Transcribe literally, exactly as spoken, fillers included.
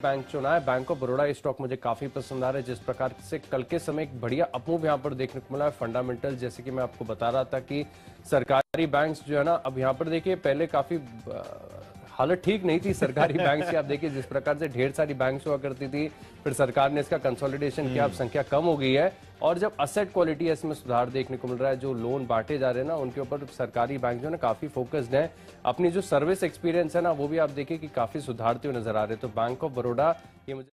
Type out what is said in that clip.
Bank चुना है। Bank of Baroda stock मुझे काफी पसंद आ रहा है, जिस प्रकार से कल के समय एक बढ़िया अपमूव यहाँ पर देखने को मिला है। फंडामेंटल जैसे कि मैं आपको बता रहा था कि सरकारी बैंक्स जो है ना, अब यहाँ पर देखिए पहले काफी हालत ठीक नहीं थी सरकारी बैंक की। आप देखिए जिस प्रकार से ढेर सारी बैंक्स हुआ करती थी, फिर सरकार ने इसका कंसोलिडेशन किया, अब संख्या कम हो गई है। और जब असेट क्वालिटी है इसमें सुधार देखने को मिल रहा है, जो लोन बांटे जा रहे हैं ना उनके ऊपर सरकारी बैंक जो है ना काफी फोकस्ड है। अपनी जो सर्विस एक्सपीरियंस है ना वो भी आप देखिए कि काफी सुधारते हुए नजर आ रहे हैं। तो बैंक ऑफ बड़ौदा ये मुझे